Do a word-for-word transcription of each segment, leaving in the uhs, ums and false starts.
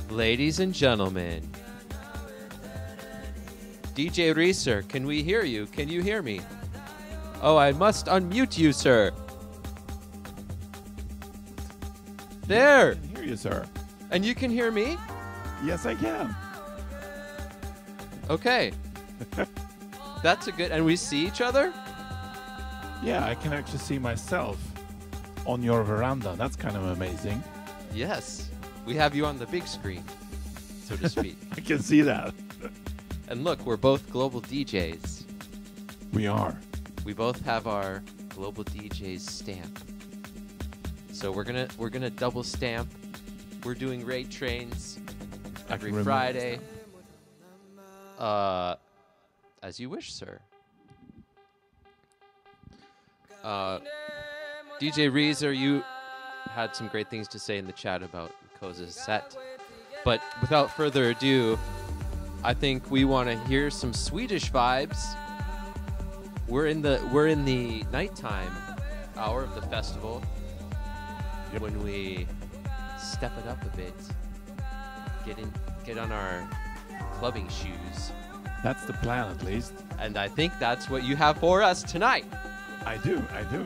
Ladies and gentlemen, D J Riiser, can we hear you? Can you hear me? Oh, I must unmute you, sir. There. I can hear you, sir. And you can hear me? Yes, I can. Okay. That's a good... And we see each other? Yeah, I can actually see myself on your veranda. That's kind of amazing. Yes. We have you on the big screen, so to speak. I can see that. And look, we're both global D Js. We are. We both have our global D Js stamp. So we're gonna we're gonna double stamp. We're doing raid trains every Friday. Uh, as you wish, sir. Uh, D J Riiser, you had some great things to say in the chat about Koza's set. But without further ado, I think we want to hear some Swedish vibes. We're in the we're in the nighttime hour of the festival. Yep. When we step it up a bit, get in, get on our clubbing shoes. That's the plan, at least. And I think that's what you have for us tonight. I do, I do.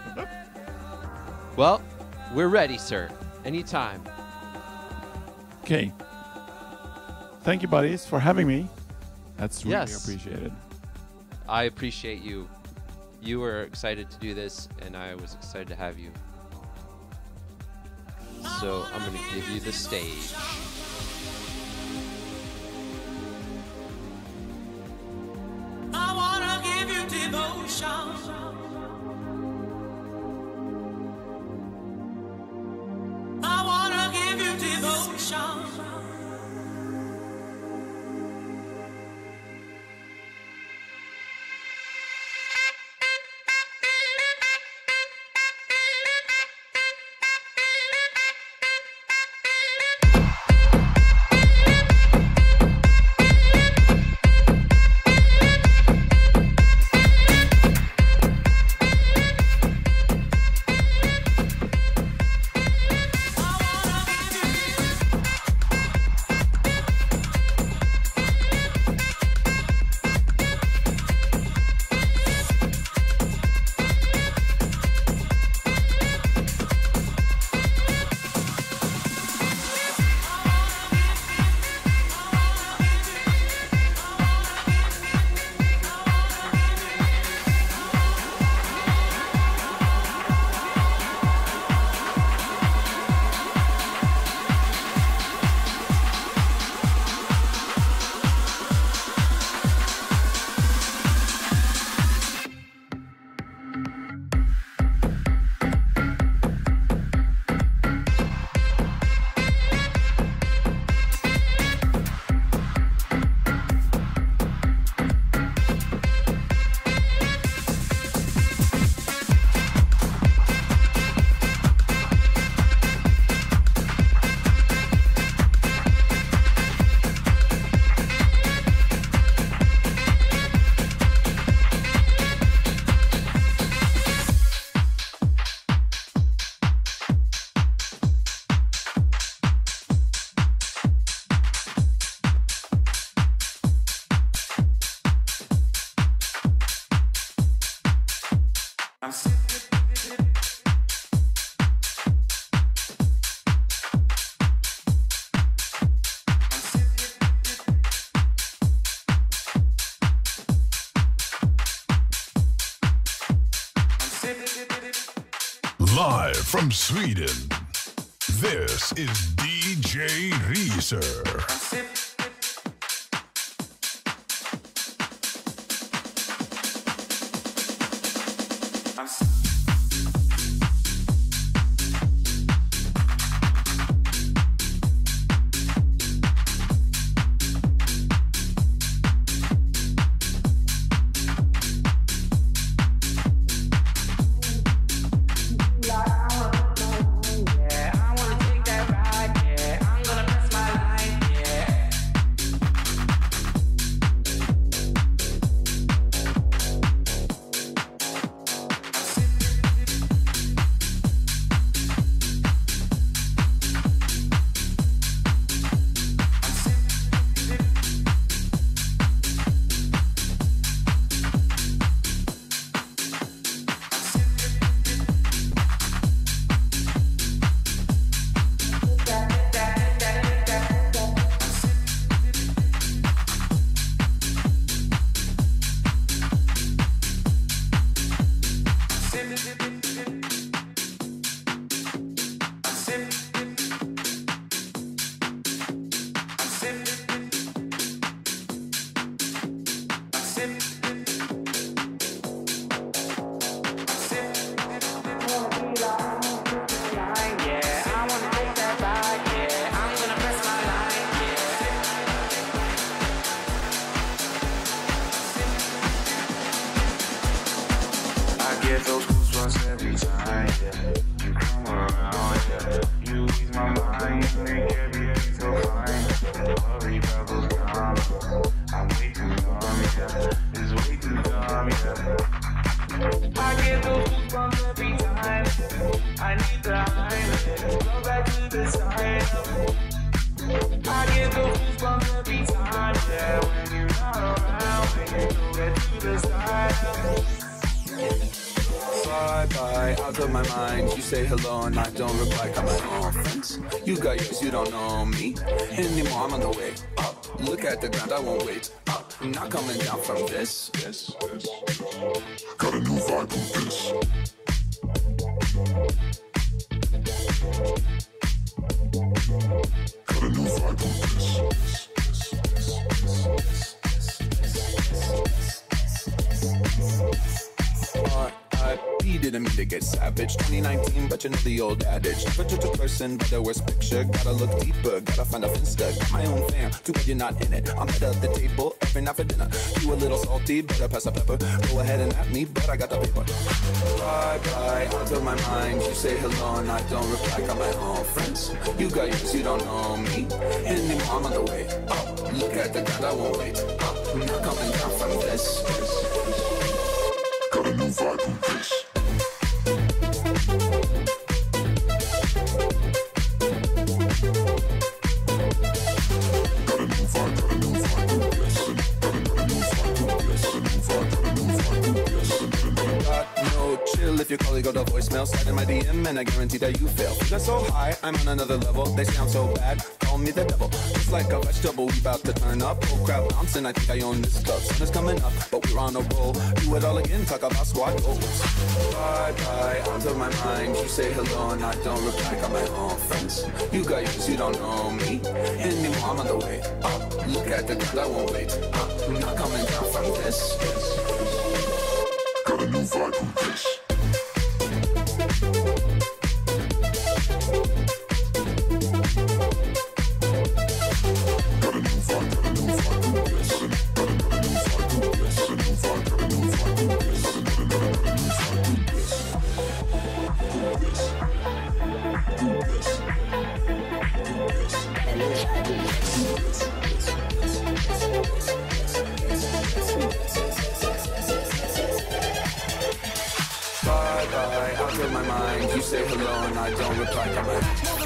Well, we're ready, sir. Anytime. Okay. Thank you, buddies, for having me. That's really yes. appreciated. I appreciate you. You were excited to do this, and I was excited to have you. So I'm going to give you the stage. I want to give you devotion. I want to give you devotion. Live from Sweden, this is D J Riiser. Yeah, I wanna take that ride, yeah. I'm gonna press my line, yeah. get those goosebumps every time, yeah. You come around, yeah. You ease my mind, you make everything so fine. Worry about those diamonds. I'm way too dumb, yeah. It's way too dumb, yeah. I get those goosebumps every time. I need the high, go back to the side. I get those goosebumps every time, yeah. When you're not around, when you go back to the side. Bye bye, out of my mind. You say hello and I don't reply. Got my own friends. You got yours, you don't know me anymore. I'm on the way up. Look at the ground, I won't wait up. I'm not coming down from this. This, this. Got a new vibe with this. Got a new vibe with this. R I P didn't mean to get savage. twenty nineteen, but you know the old adage. Never judge a person by their worst picture. Gotta look deeper, gotta find a finsta. Got my own fam, too bad you're not in it. I'm head of the table every night for dinner. You a little salty, better pass the pepper. Go ahead and at me, but I got the paper. Bye bye, out of my mind. You say hello and I don't reply. Got my own friends. You got yours, you don't know me anymore. I'm on the way up. Look at the ground, I won't wait up. I'm not coming down from this. Got a new vibe with this. If your colleague got a voicemail, slide in my D M and I guarantee that you fail. They're so high, I'm on another level. They sound so bad, call me the devil. It's like a vegetable, we about to turn up. Oh crap, bouncing, I think I own this club. Sun is coming up, but we're on a roll. Do it all again, talk about squad goals. Bye bye, out of my mind. You say hello and I don't reply. Got my own friends. You got yours, you don't know me anymore. I'm on the way up. Look at the ground, I won't wait up. I'm not coming down from this. Got a new vibe with this. My mind, you say hello and I don't reply. Come on.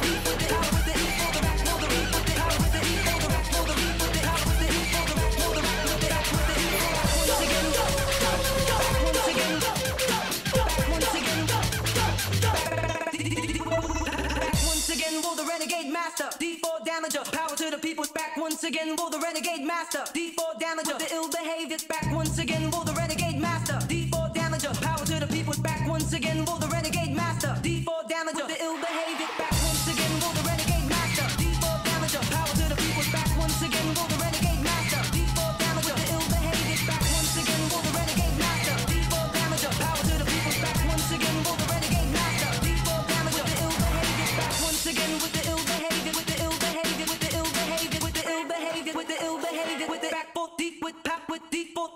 Once again, will the renegade master, D four damager, power to the people's back. Once again, will the renegade master, D four damager, the ill behavior's back. Once again, will the renegade master, D four damager, power to the people's back. Once again, will the renegade master, D four damager, the ill behavior back. Once again, will the renegade master, D four damager, power to the people's back. Once again, will the renegade master, D four damager, the ill behavior back. Once again, will the renegade master, D four damager, power to the people's back. Once again, will the renegade master, D four damager, the ill behavior back. Once again, with the ill behavior, with the ill behavior, with the ill behavior, with the ill behavior, with the ill behavior, with the back foot deep with pap with deep foot.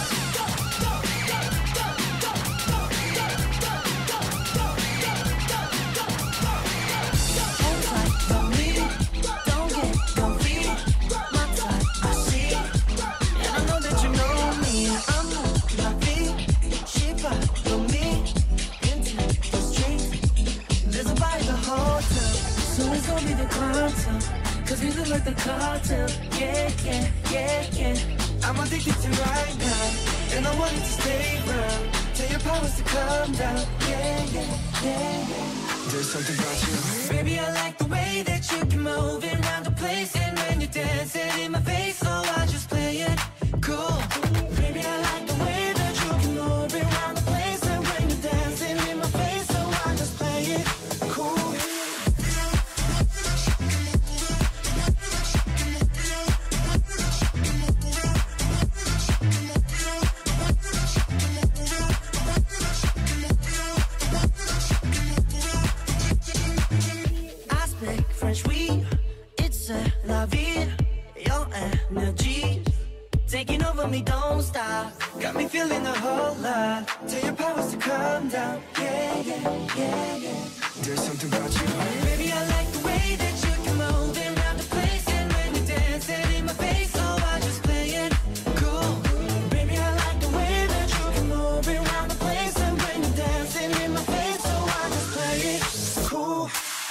Cause we look like the cartel, yeah, yeah, yeah, yeah. I'm addicted to right now, and I want it to stay round. Tell your powers to calm down, yeah, yeah, yeah, yeah. There's something about you. Baby, I like the way that you can move around the place. And when you're dancing in my face, so I just play it cool. Baby, I like the way that you can move around the place. And when you're dancing in my face, so I just play it cool. Taking over me, don't stop. feeling a whole lot. Tell your powers to calm down. Yeah, yeah, yeah, yeah. There's something about you. Baby, I like the way that you can move around the place. And when you dance it in my face, so I just play it cool. Baby, I like the way that you can move around the place. And when you dance it in my face, so I just play it cool.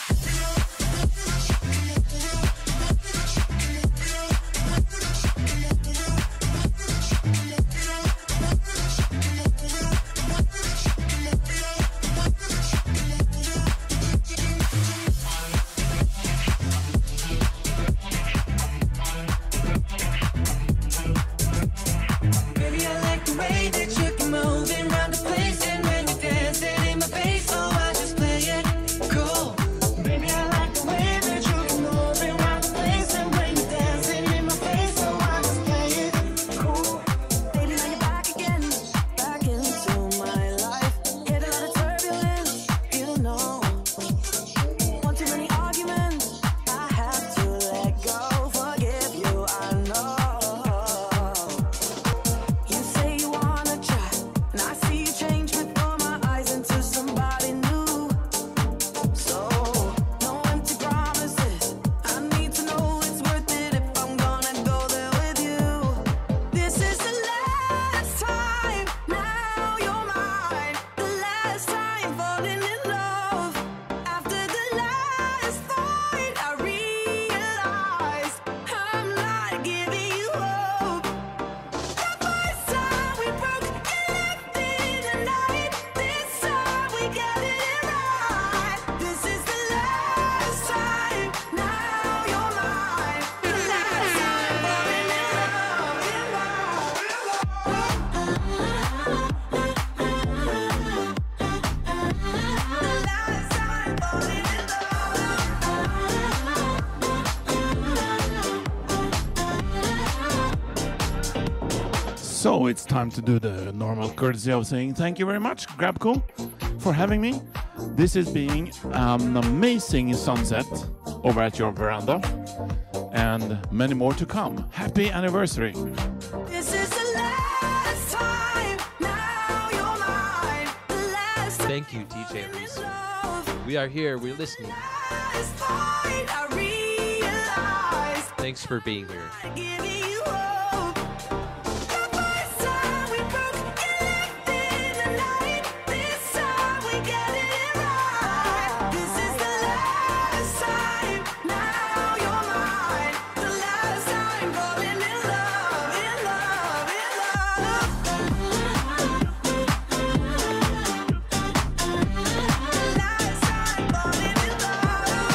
So it's time to do the normal courtesy of saying thank you very much, Grabco, for having me. This is being an amazing sunset over at your veranda, and many more to come. Happy anniversary. This is the last time, now you're mine. The last Thank you, D J Riiser. We are here, we're listening. fight I realized. Thanks for being here. Giving you hope. The first time we broke, you left in the night. This time we get it right. This is the last time, now you're mine. The last time falling in love, in love, in love. The last time falling in love.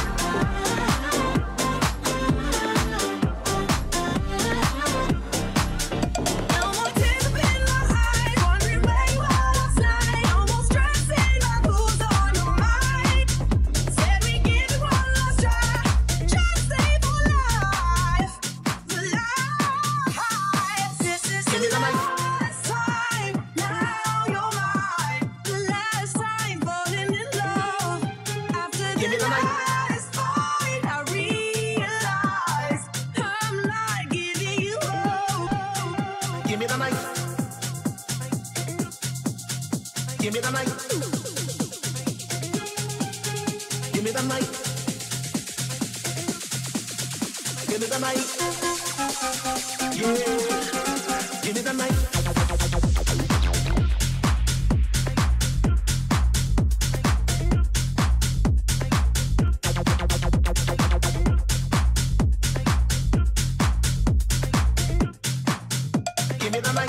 No more tears up in my eyes, wondering where you are last night. No more stressing about who's on your mind. Said we give it one last try, just stay for life, for life. This is the last time, now you're mine. The last time falling in love. After the last fight, I realized I'm not giving you hope. Give me the mic. Give me the mic. Give me the mic. Give me the mic. Yeah. Give me the mic. Give me the mic.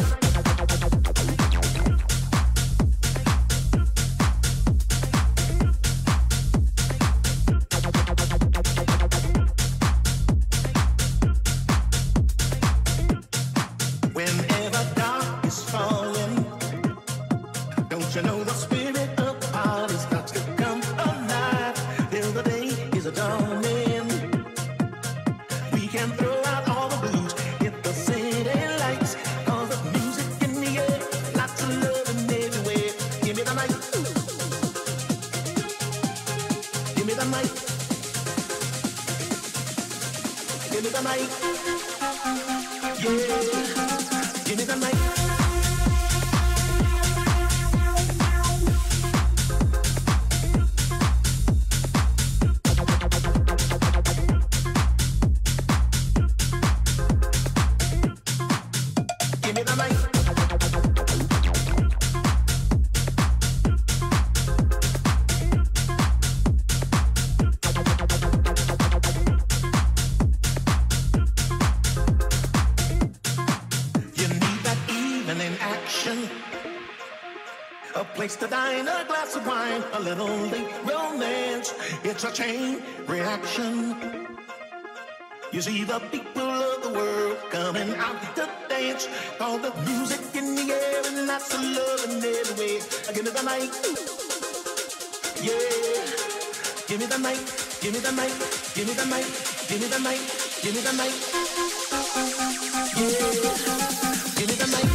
Whenever dark is falling, don't you know the spirit of the party starts to come alive till the day is dawning. We can throw out all the blues, hit the city lights, cause the music in the air, lots of love and everywhere. Give me the mic. Give me the mic. Give me the mic. Yeah. Give me the mic. a place to dine, a glass of wine, a little late romance. It's a chain reaction. You see the people of the world coming out to dance. All the music in the air and lots of love in every way. Give me the night, yeah. Give me the night, give me the night, give me the night, give me the night, give me the night, yeah. Give me the night.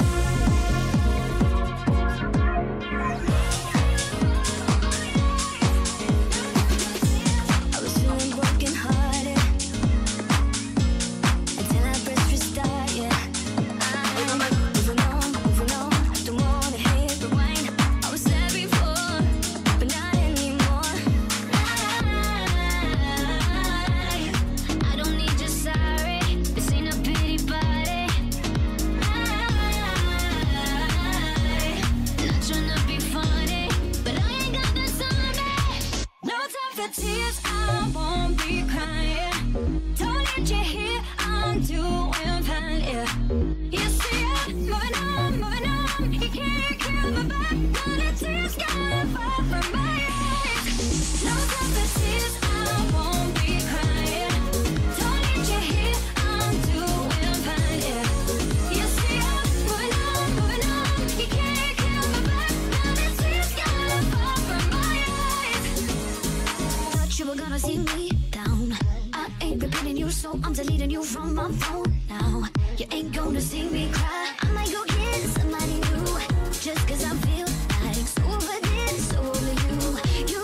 Tears, I won't be crying. Don't need you here, I'm doing fine, yeah. You see it, moving on, moving on. You can't kill me back, now the tears gotta fall from my eyes. No time for tears, I won't be crying. Don't need you here, I'm doing fine, yeah. You see it, moving on, moving on. You can't kill me back, now the tears gotta fall from my eyes. You were gonna see me down. I ain't repeating you, so I'm deleting you from my phone now. You ain't gonna see me cry. I might go get somebody new, just cause I feel like so over this, so over you. You,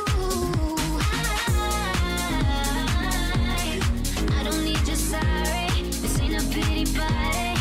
I, I don't need your sorry. This ain't a pity party.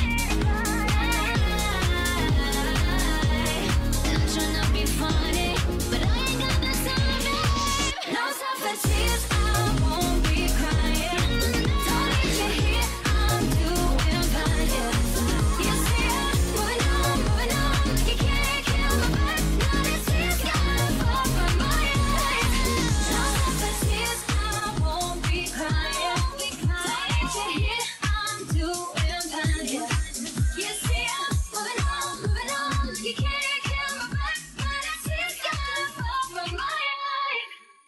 Not trying to be funny, but I ain't got the time. No time for tears, I won't be crying. Don't need you here, I'm doing fine, yeah. You see it, moving on, moving on. You can't kill my back, now the tears gotta fall from my eyes. No time for tears, I won't be crying. Don't need you here, I'm doing fine, yeah. You see it, moving on, moving on. You can't kill my back, now the tears gotta fall from my eyes.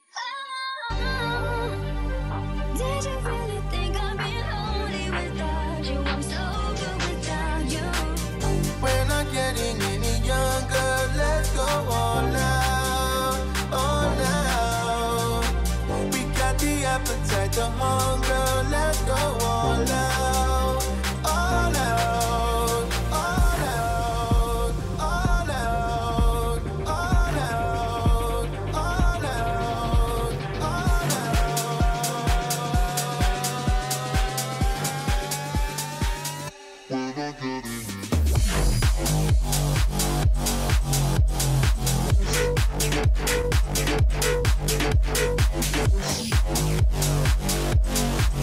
Did you really think I'd be lonely without you? I'm so good without you. We're not getting any younger, let's go all out, all out. We got the appetite, the hunger, let's go all out, all out, all out, all out, all out, all out, all out.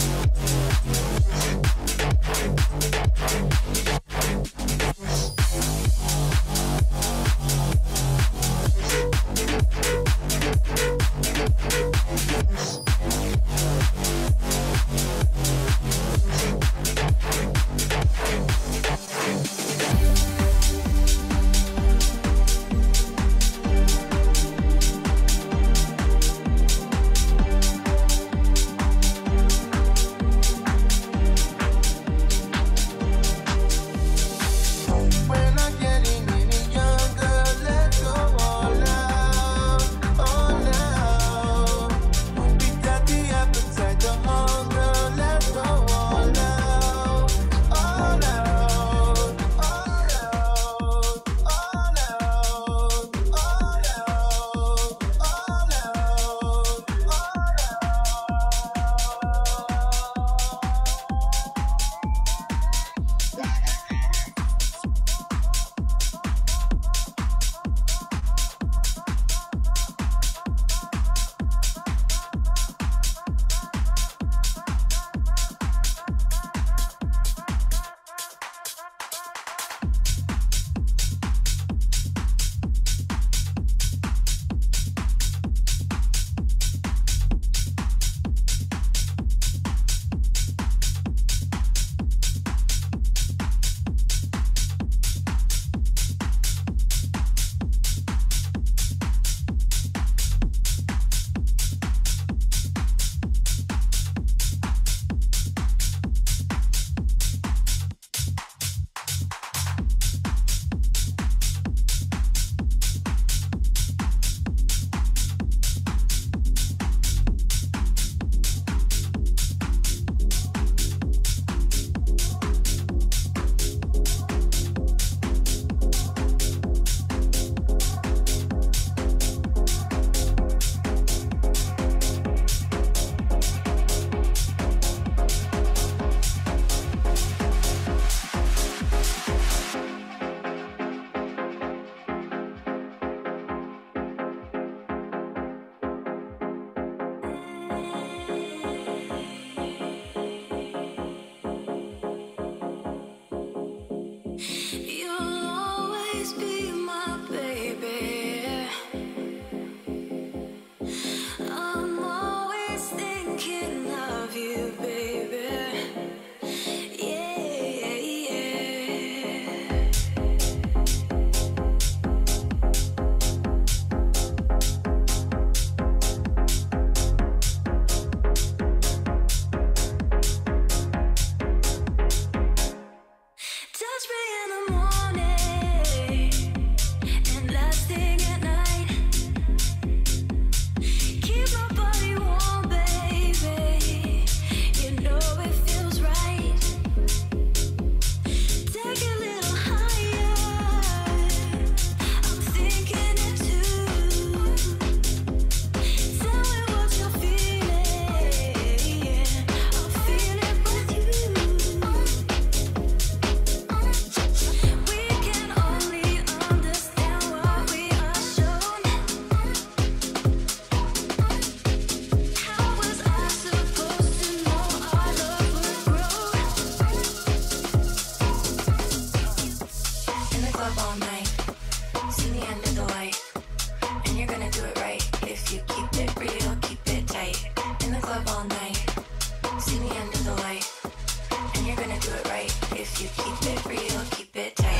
under the light, and you're gonna do it right if you keep it real, keep it tight. In the club all night, see me under the light, and you're gonna do it right if you keep it real, keep it tight.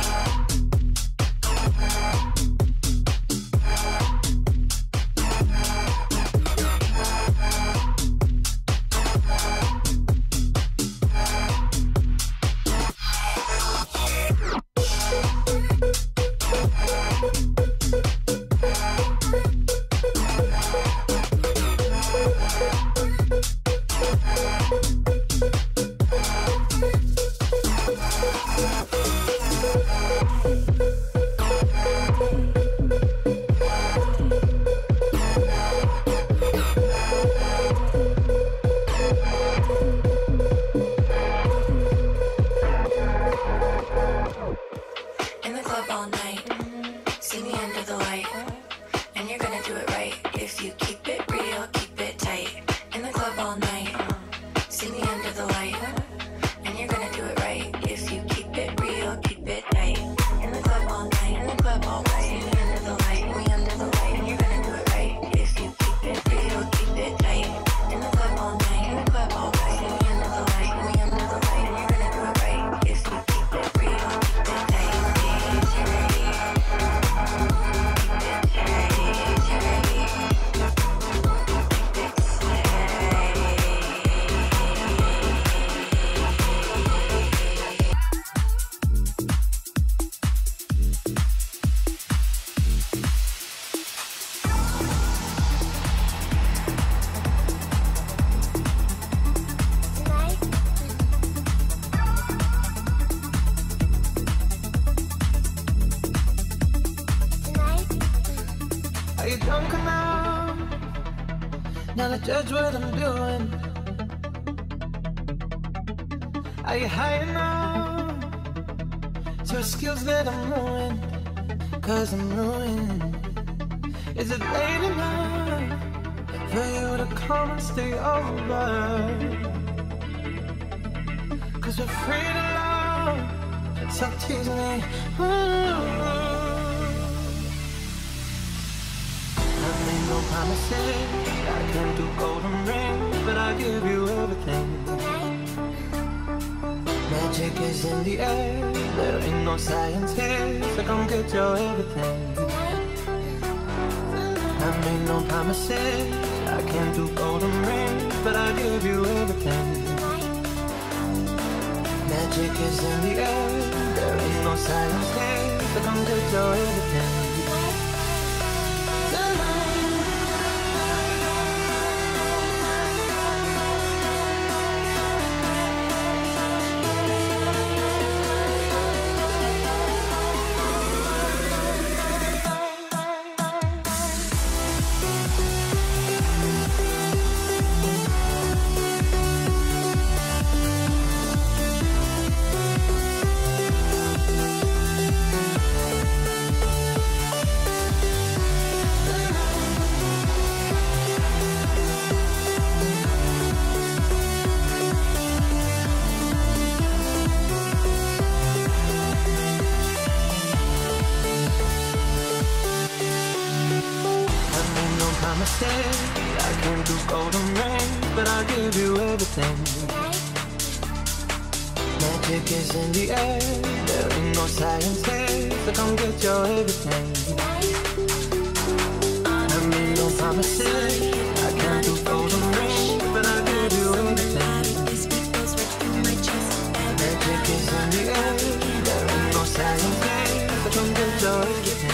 Judge what I'm doing. Are you high enough to excuse that I'm ruined? Cause I'm ruined. Is it late enough for you to come and stay over? Cause we're free to love, so tease me. Ooh. I made no promises, I can't do golden rings, but I give you everything. Magic is in the air, there ain't no science here, so come get your everything. I made no promises, I can't do golden rings, but I give you everything. Magic is in the air, there ain't no science here, so come get your everything. I can't do golden rings, but I'll give you everything. Magic is in the air, there ain't no science here, so come get your everything. I made no promises, I can't do golden rings, but I'll give you everything. Magic is in the air, there ain't no science here, so come get your everything.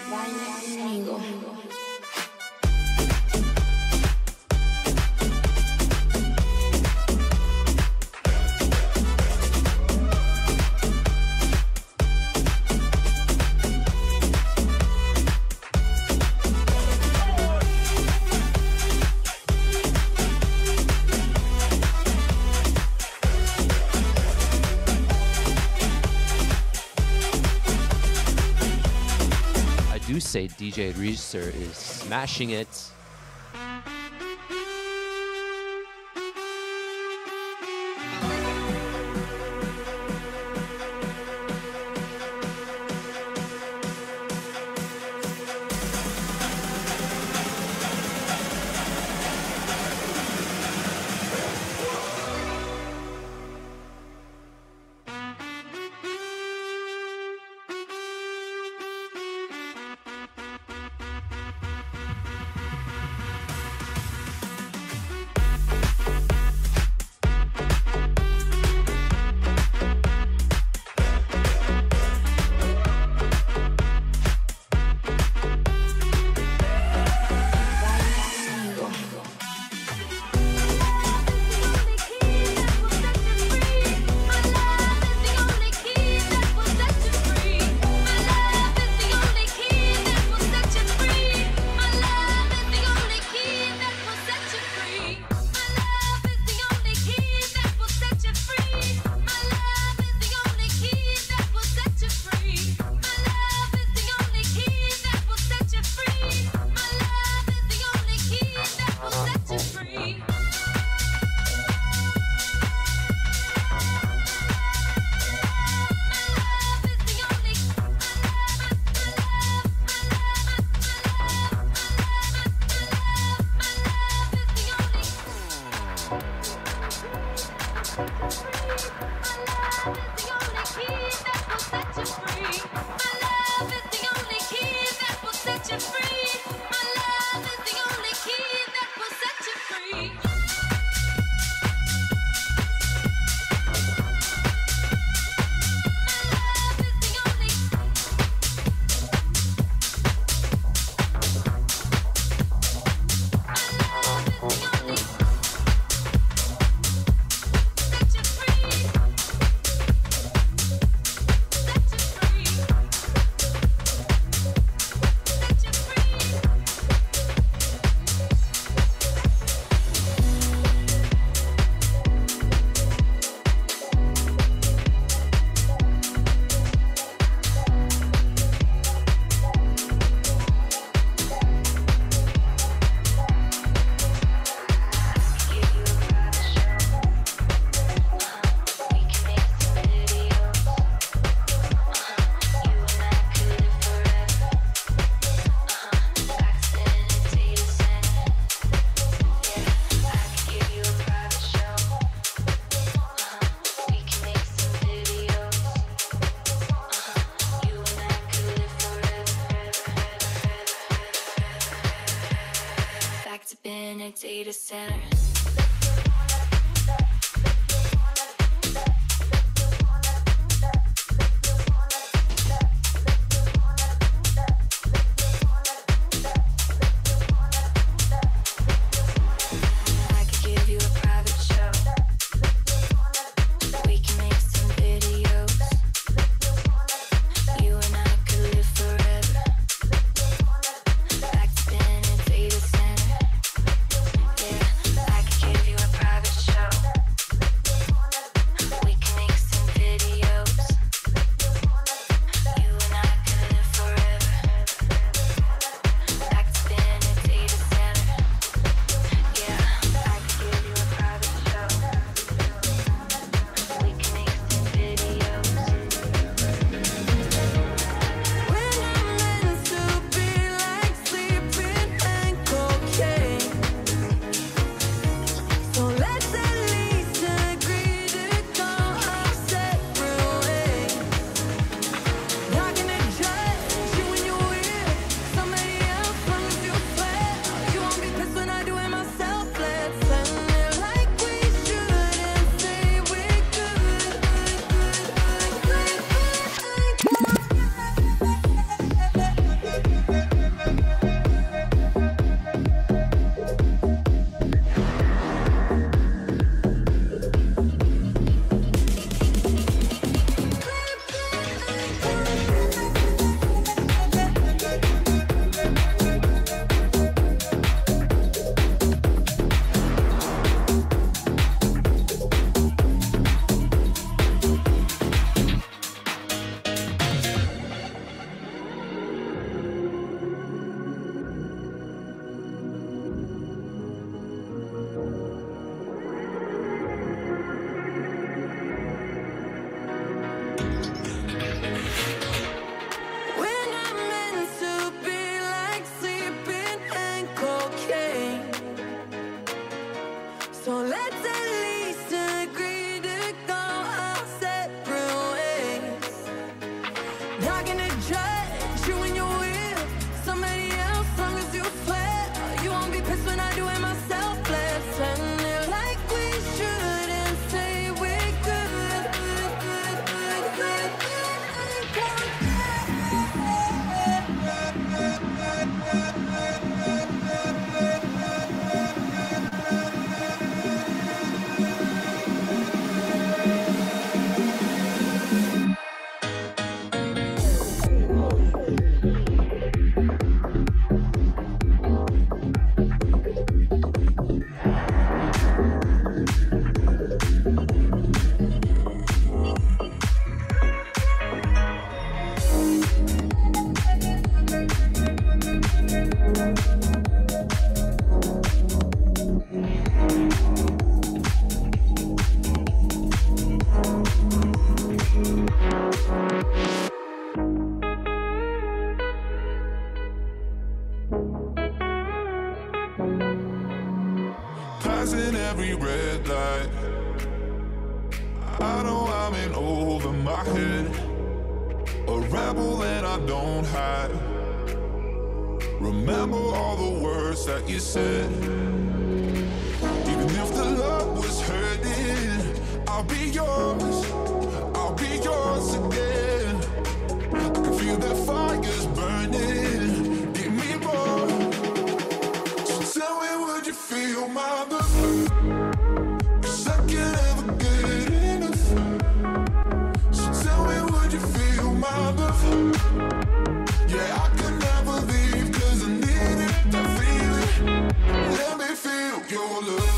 Say D J Riiser is smashing it. data center. Back Not gonna judge you when you will. Somebody else, long as you flare. You won't be pissed when I do it myself. Let's end it like we should and say we're good. Passing every red light, I know I'm in over my head, a rebel that I don't hide. Remember all the words that you said. Even if the love was hurting, I'll be yours, I'll be yours again. I can feel the fire's burning, give me more. So tell me, would you feel my love? 'Cause I can't ever get enough. So tell me, would you feel my love? Yeah, I can never leave 'cause I need it, that feeling. Let me feel your love.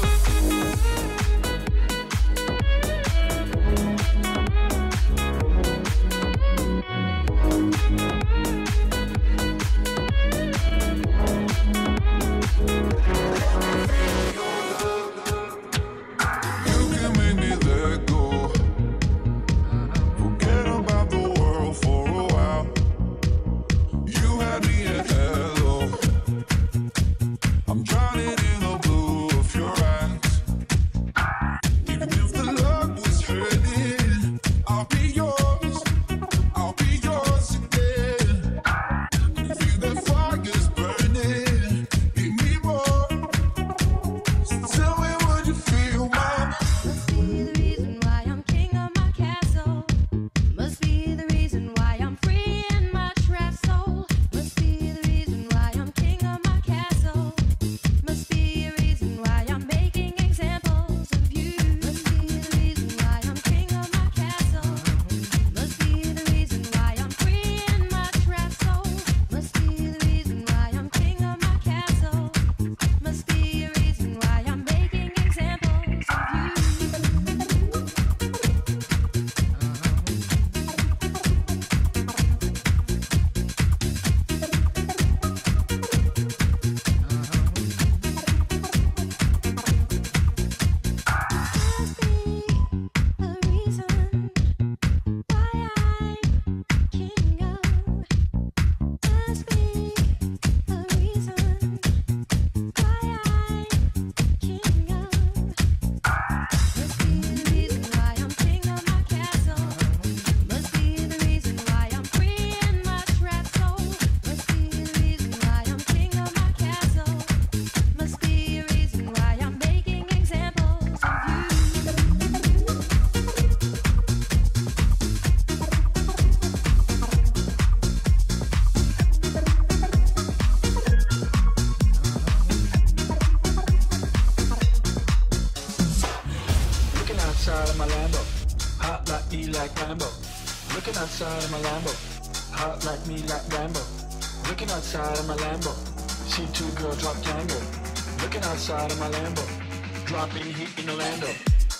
outside of my Lambo, hot like me like Rambo. Looking outside of my Lambo, see two girls drop tango. Looking outside of my Lambo, dropping heat in Orlando.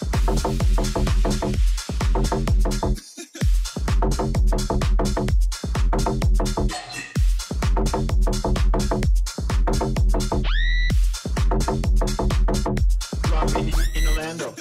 Dropping heat in Orlando.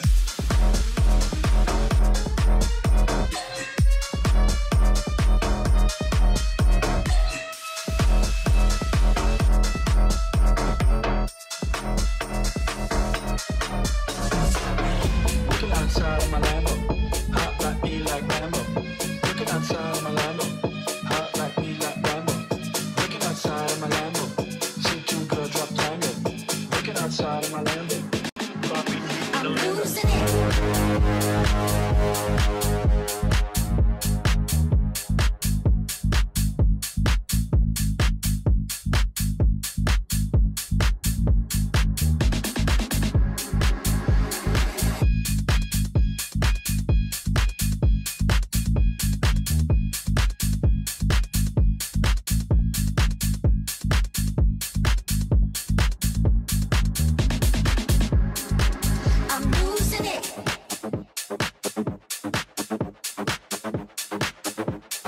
Outside of my Lambo, hot like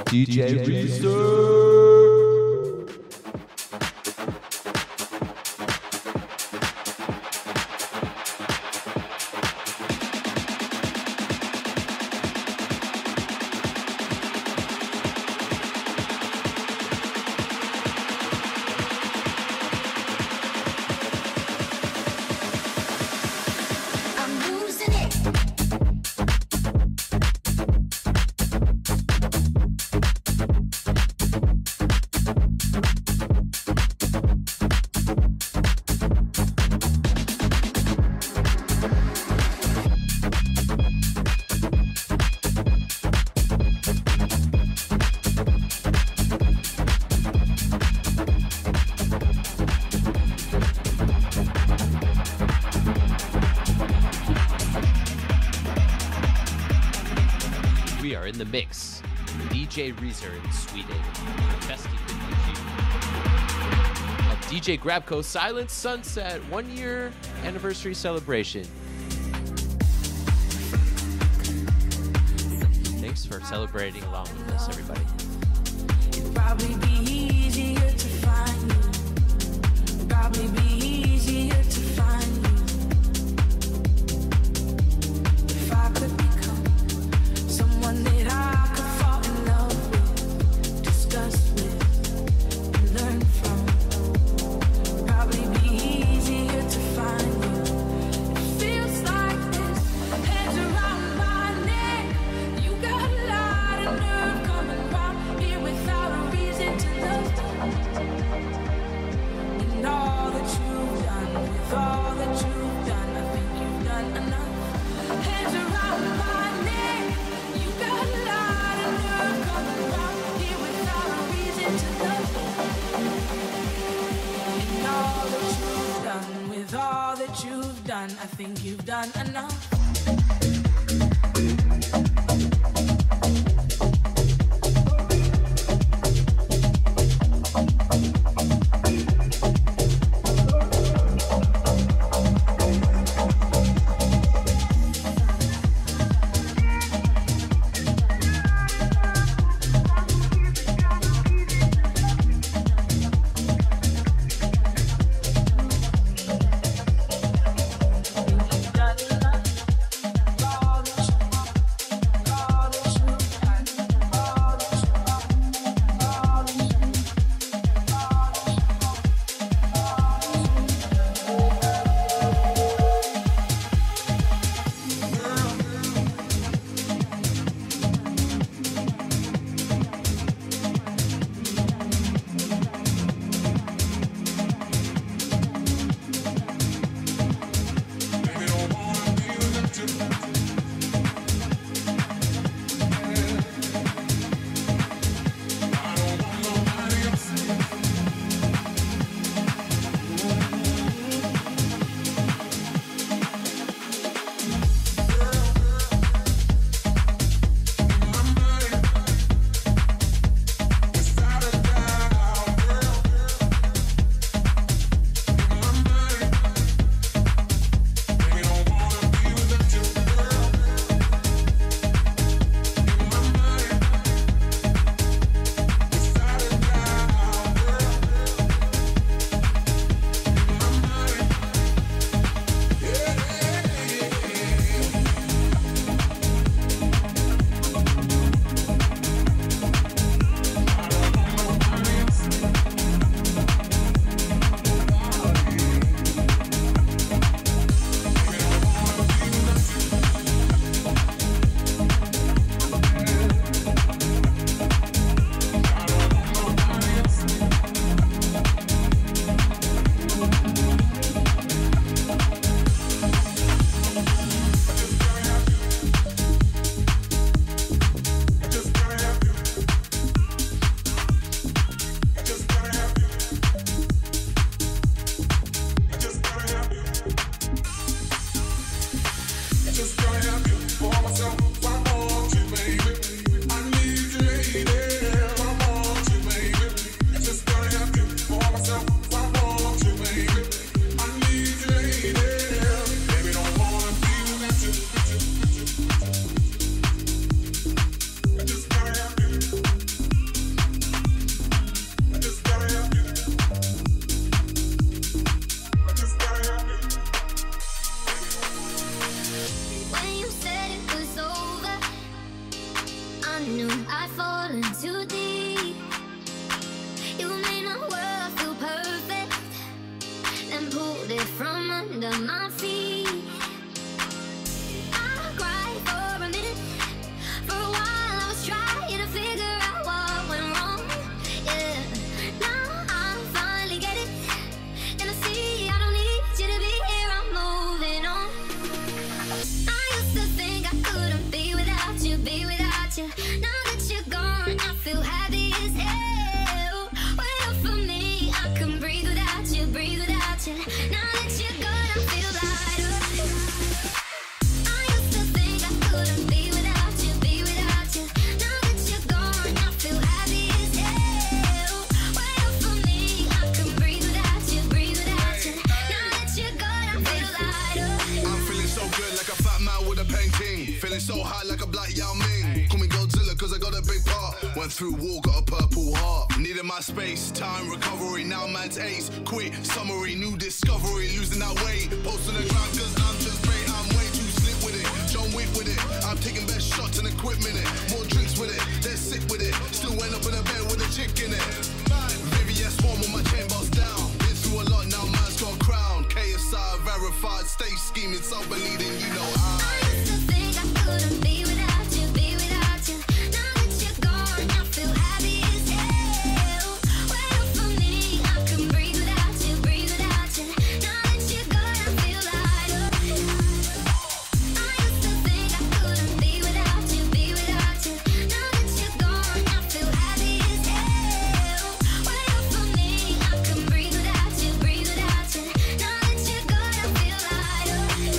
D J Riiser. The mix, D J Riiser in Sweden, Festie of D J Grabco Silent Sunset one year anniversary celebration. Thanks for celebrating along with us, everybody. It'd probably be easier to find you. Probably be easier to find you if I could become someone that I could fall in love with, discuss with, and learn from. Probably be easier to find you. It feels like this, hands around my neck. You got a lot of nerve coming round here without a reason to love. And all that you've done, with all that you've done, I think you've done enough. Hands around my neck. You got a lot of nerve coming round here without a reason to love. And all that you've done, with all that you've done, I think you've done enough. Done enough. through war, got a purple heart. Needed my space, time, recovery, now man's ace. Quit, summary, new discovery, losing that weight. Post on the ground cause I'm just great, I'm way too slick with it. John Wick with it, I'm taking best shots and equipment it. More drinks with it, they're sick with it. Still went up in a bed with a chick in it. Vivian Swarm on my chain boss down. Been through a lot, now man's got crown. K S I verified, stay scheming, self-believing, you know I. I used to think I couldn't be without you, be without you. Now that you're gone, I feel happy as hell. Well, for me, I can breathe without you, breathe without you. Now that you're gone, I feel lighter. I used to think I couldn't be without you, be without you. Now that you're gone, I feel happy as hell. Well, for me, I can breathe without you, breathe without you. Now that you're gone, I feel lighter.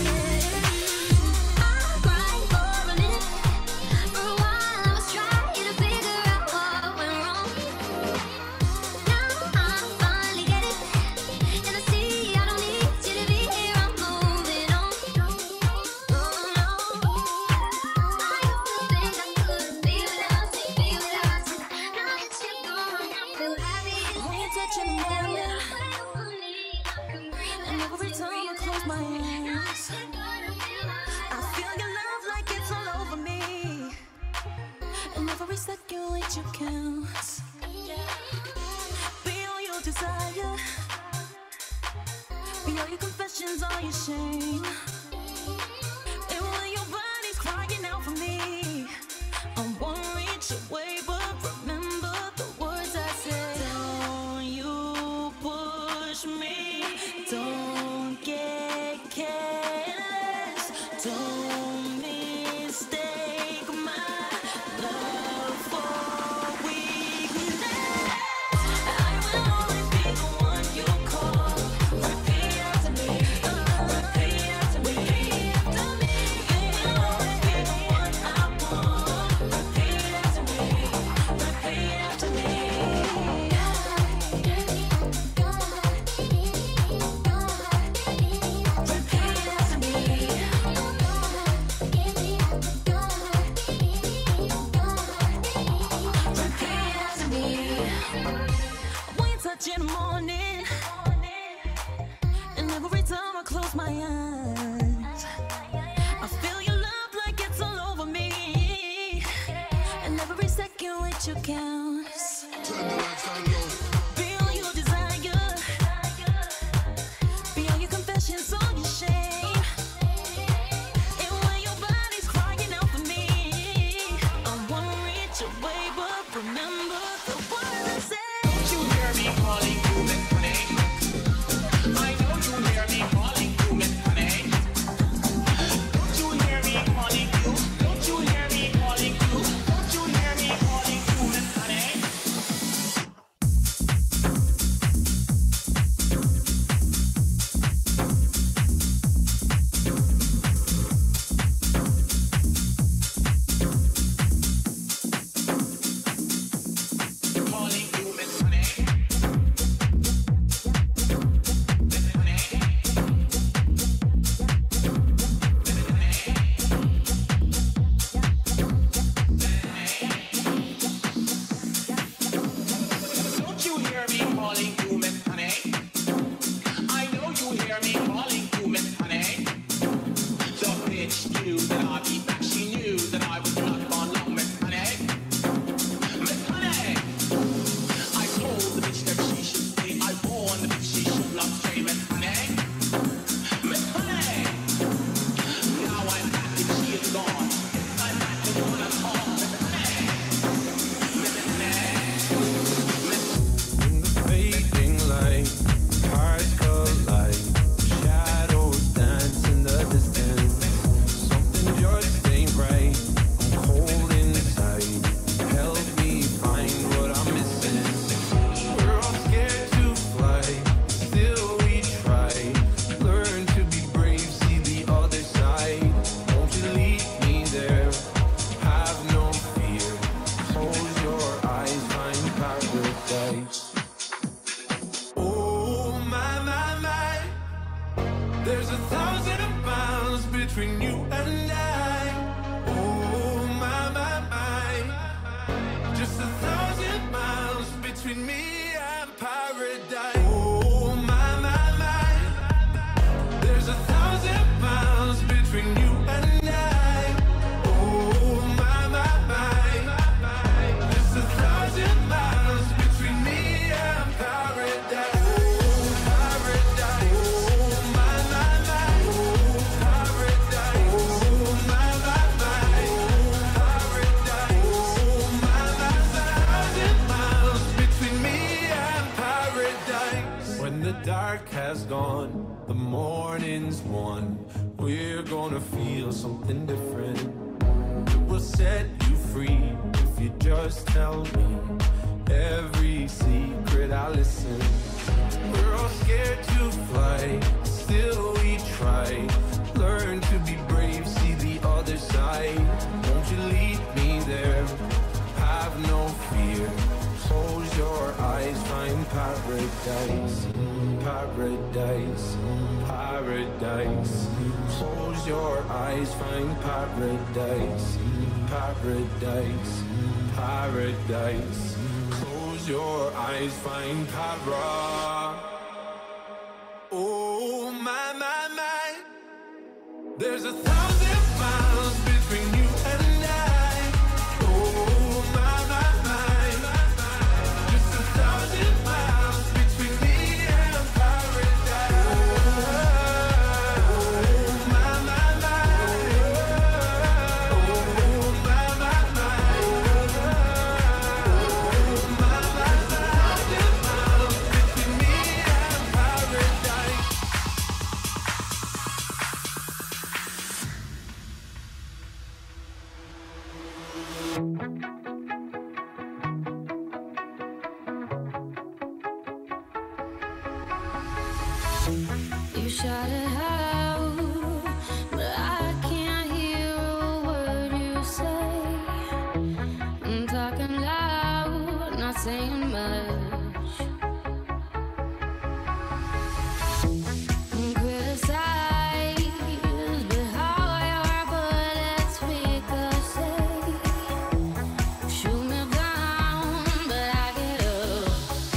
I cried for a minute. For a while, I was trying to figure out what went wrong. Now I finally get it, and I see I don't need you to be here. I'm moving on. Oh no, I used to think I couldn't be without you, be without you. Now that you're gone, I feel happy. When you touch in the morning, and every time I close my eyes, I feel your love like it's all over me. And every second with you counts. Be all your desire, be all your confessions, all your shame. And when your body's crying out for me, I won't reach away, but remember the words I said. Don't you push me, don't get careless, don't mistake my love for weakness. I will always be the one you call. Repeat after me, repeat after me, repeat after me. You will always be the one I want. Repeat after me, repeat after me. When you touch in the morning, and every time I close my eyes, I feel your love like it's all over me. And every second with you counts. Turn the lights down low. Be all your desire, be all your confessions, all your shame. And when your body's crying out for me, I won't reach away, but remember the words I said. Don't you hear me calling you, Miss Honey? I know you hear me calling you, Miss Honey. Don't you hear me calling you? Don't you hear me calling you? Don't you hear me calling you, Miss Honey? Calling you, Miss Honey. Miss Honey. Don't you hear me calling you, Miss Honey? I know you hear me calling you, Miss Honey. The bitch knew that I'd be back. She knew that I was not gone long, Miss Honey. Miss Honey. I told the bitch that she should stay. I warned the bitch she should not stay, Miss Honey. Miss Honey. Now I'm back and she is gone. I'm back to what I'm on, Miss Honey. Miss Honey. In the fading light, hearts collide, shadows dance in the distance. Something just ain't right. I'm cold inside. Help me find what I'm missing. We're all scared to fly, still we try. Learn to be brave, see the other side. Won't you lead me there? Have no fear. Close your eyes, find paradise. Oh my, my, my. There's a thousand miles between you and I. Oh my, my, my. Just a thousand has gone, the morning's won. We're gonna feel something different. It will set you free if you just tell me every secret I listen. We're all scared to fly, still we try. Learn to be brave, see the other side. Won't you lead me there? Have no fear. Close your eyes, find paradise, paradise, paradise. Close your eyes, find paradise, paradise, paradise. Close your eyes, find para. Oh my, my, my. There's a thousand miles between you and I. Oh my, my, my. Just a thousand miles between me and paradise. Oh my, my, my. Oh my, my, my. Oh my, my, thousand miles between me and paradise. You shout it out, but I can't hear a word you say. I'm talking loud, not saying much. Criticize, but how your bullets ricochet. Shoot me down, but I get up.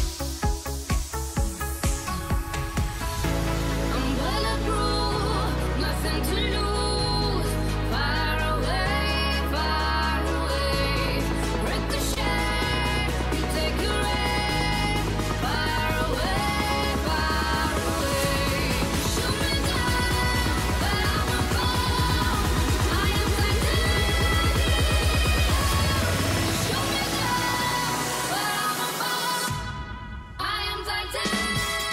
I'm bulletproof, nothing to lose. Far away, far away. Ricochet, you take your aim. Far away, far away. Shoot me down, but I won't fall. I am titanium. Shoot me down, but I won't fall. I am titanium.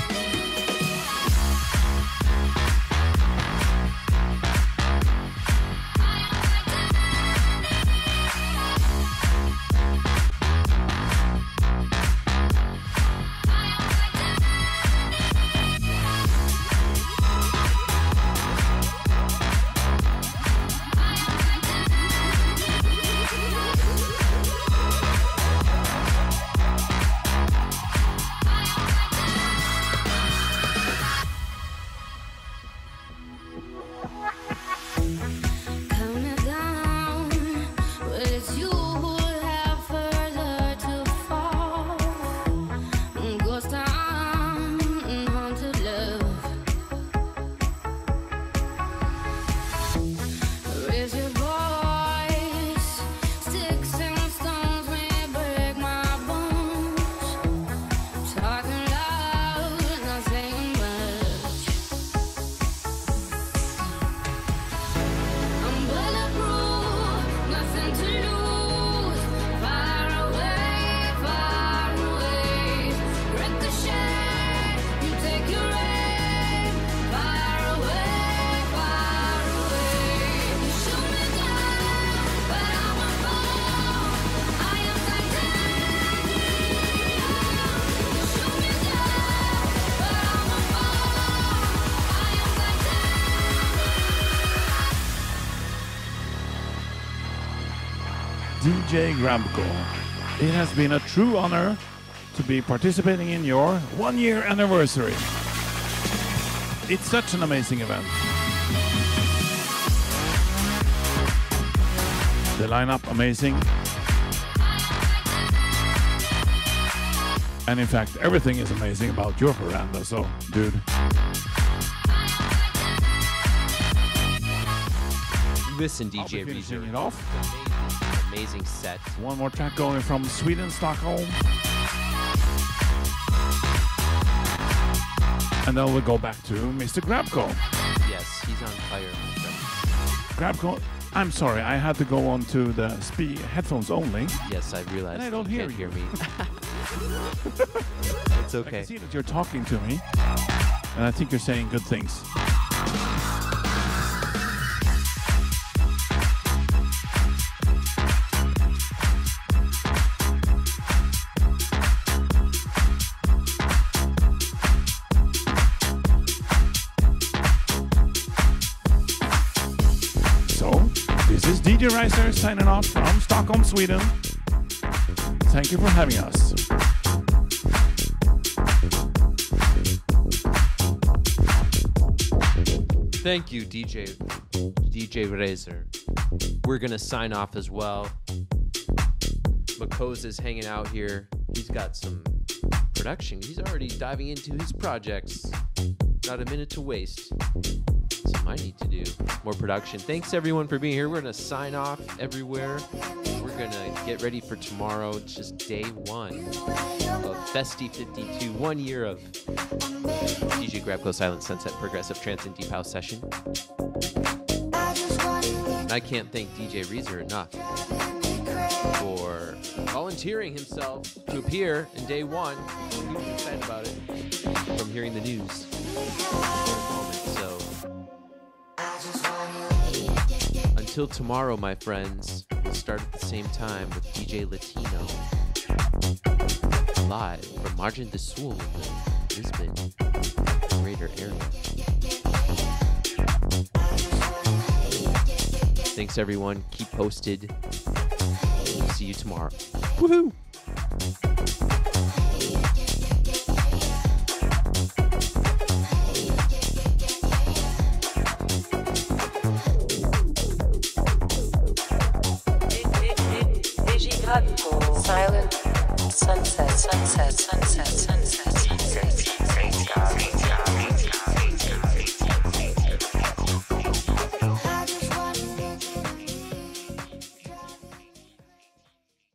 Coming down, but it's you who have further to fall. Ghost town, haunted love. Raise your voice, sticks and stones may break my bones. Talking loud, not saying much. I'm bulletproof, nothing to lose. Far away, far away. Ricochet, you take your aim. Far away, far away. You shoot me down, but I won't fall. I am titanium. You shoot me down, but I won't fall. I am D J Grabko, it has been a true honor to be participating in your one year anniversary. It's such an amazing event. The lineup amazing. And in fact, everything is amazing about your veranda, so dude. Listen, D I'll J be finishing Riiser. it off. Amazing, amazing set. One more track going from Sweden, Stockholm. And then we'll go back to Mister Grabko. Yes, he's on fire, my friend. Grabko, I'm sorry, I had to go on to the spe- headphones only. Yes, I realized And I don't you hear can't you. hear me. It's I okay. can see that you're talking to me. and I think you're saying good things. This is D J Riiser signing off from Stockholm, Sweden. Thank you for having us. Thank you, D J D J Riiser. We're gonna sign off as well. Makosa is hanging out here. He's got some production. He's already diving into his projects. Not a minute to waste. Something I need to do. More production. Thanks everyone for being here. We're gonna sign off everywhere. We're gonna get ready for tomorrow. It's just day one of Festie fifty-two. One year of D J Grabco Silent Sunset Progressive Trance and Deep House session. And I can't thank D J Riiser enough for volunteering himself to appear in day one. He was excited about it from hearing the news. So until tomorrow, my friends, we'll start at the same time with D J Latino live from Margin do Sul in the Lisbon greater area. Thanks everyone. Keep posted. See you tomorrow. Woohoo! Silent sunset, sunset, sunset, sunset.